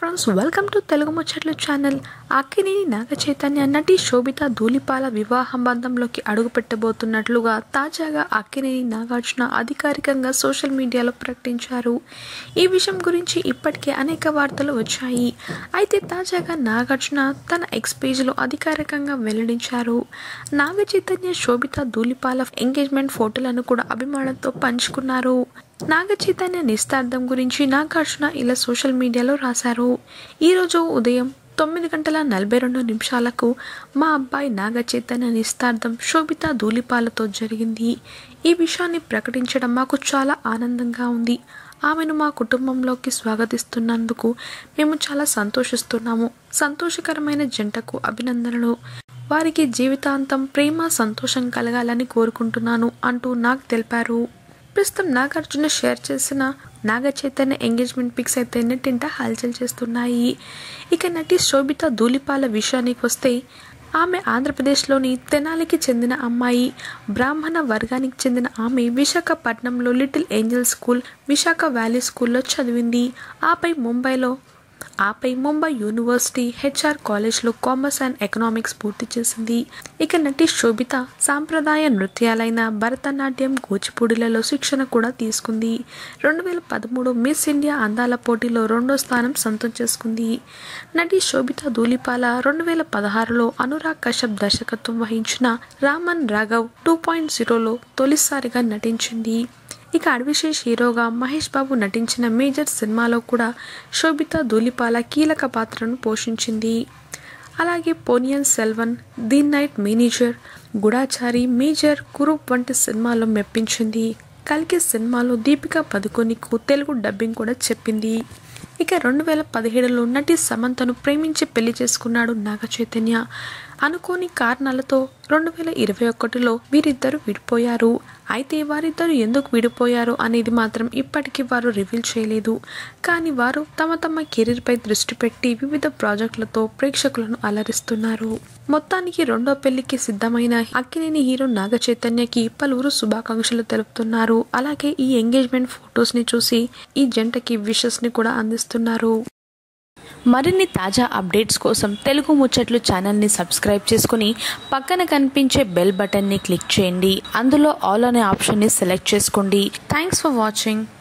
Friends, welcome to Telugu ముచ్చట్లు channel. Akkineni Naga Chaitanya నటి శోభిత ధూళిపాల వివాహ బంధంలోకి అడుగుపెట్టబోతున్నట్లుగా తాజాగా అక్కినేని నాగార్జున అధికారికంగా సోషల్ మీడియాలో ప్రకటించారు. ఈ విషయం గురించి ఇప్పటికే అనేక వార్తలు వచ్చాయి. అయితే తాజాగా నాగార్జున తన ఎక్స్ పేజ్లో అధికారికంగా వెల్లడించారు. నాగచైతన్య శోభిత ధూళిపాల ఎంగేజ్మెంట్ ఫోటోలను కూడా అభిమానులతో పంచుకున్నారు. నాగచైతన్య నిశ్చితార్థం గురించి నాగార్జున ఇలా సోషల్ మీడియాలో రాశారు. ఈరోజు ఉదయం 9:42 మా అబ్బాయి నాగచైతన్య నిశ్చితార్థం శోభిత ధూళిపాలతో జరిగింది. ఈ విషయాన్ని ప్రకటించడం మాకు చాలా ఆనందంగా ఉంది. ఆమెను మా కుటుంబంలోకి స్వాగతిస్తున్నందుకు మేము చాలా సంతోషిస్తున్నాము. సంతోషకరమైన జంటకు అభినందనలు. వారికి జీవితాంతం ప్రేమ సంతోషం కలగాలని కోరుకుంటున్నాను అంటూ నాగ్ తెలిపారు. ప్రస్తుతం నాగార్జున షేర్ చేసిన నాగచైతన్య ఎంగేజ్మెంట్ పిక్స్ అయితే నెట్టింట హల్చల్ చేస్తున్నాయి. ఇక నటి శోభిత ధూళిపాల విషయానికి వస్తే ఆమె ఆంధ్రప్రదేశ్లోని తెనాలికి చెందిన అమ్మాయి. బ్రాహ్మణ వర్గానికి చెందిన ఆమె విశాఖపట్నంలో little angel school, Visakha valley స్కూల్లో చదివింది. ఆపై ముంబై యూనివర్సిటీ HR కాలేజ్లో కామర్స్ అండ్ ఎకనామిక్స్ పూర్తి చేసింది. ఇక నటి శోభిత సాంప్రదాయ నృత్యాలైన భరతనాట్యం, కూచిపూడిలలో శిక్షణ కూడా తీసుకుంది. 2013 మిస్ ఇండియా అందాల పోటీలో 2వ స్థానం సొంతం చేసుకుంది. నటి శోభిత ధూళిపాల 2016లో అనురాగ్ కశ్యప్ దర్శకత్వం వహించిన రామన్ రాఘవ్ 2.0లో తొలిసారిగా నటించింది. ఇక అడ్విశేష్ హీరోగా మహేష్ బాబు నటించిన మేజర్ సినిమాలో కూడా శోభిత ధూళిపాల కీలక పాత్రను పోషించింది. అలాగే Ponniyin Selvan, the night manager, Goodachari, Major, Kurup వంటి సినిమాల్లో మెప్పించింది. కల్కి సినిమాలో దీపికా పదుకొనెకు తెలుగు డబ్బింగ్ కూడా చెప్పింది. ఇక 2017లో నటి సమంతను ప్రేమించి పెళ్లి చేసుకున్నాడు నాగచైతన్య. అనుకోని కారణాలతో 2021లో వీరిద్దరు విడిపోయారు. అయితే వారిద్దరు ఎందుకు విడిపోయారు అనేది మాత్రం ఇప్పటికీ వారు రివీల్ చేయలేదు. కానీ వారు తమ కెరీర్పై దృష్టి పెట్టి వివిధ ప్రాజెక్టులతో ప్రేక్షకులను అలరిస్తున్నారు. మొత్తానికి రెండో పెళ్లికి సిద్ధమైన అక్కినేని హీరో నాగచైతన్యకి పలువురు శుభాకాంక్షలు తెలుపుతున్నారు. అలాగే ఈ ఎంగేజ్మెంట్ ఫొటోస్ని చూసి ఈ జంటకి విషెస్ ని కూడా అందిస్తున్నారు. మరిన్ని తాజా అప్డేట్స్ కోసం తెలుగు ముచ్చట్లు ఛానల్ని సబ్స్క్రైబ్ చేసుకుని పక్కన కనిపించే బెల్ బటన్ని క్లిక్ చేయండి. అందులో ఆల్ అనే ఆప్షన్ని సెలెక్ట్ చేసుకోండి. Thanks for watching.